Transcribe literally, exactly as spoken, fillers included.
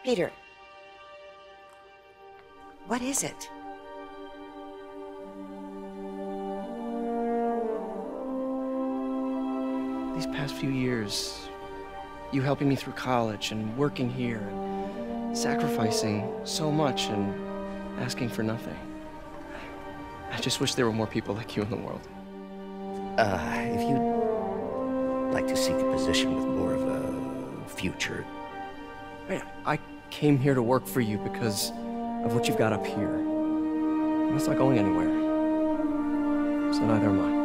Peter. What is it? These past few years, you helping me through college and working here and sacrificing so much and asking for nothing. I just wish there were more people like you in the world. Uh, if you'd like to seek a position with more of a future... Man, I came here to work for you because of what you've got up here. And that's not going anywhere. So neither am I.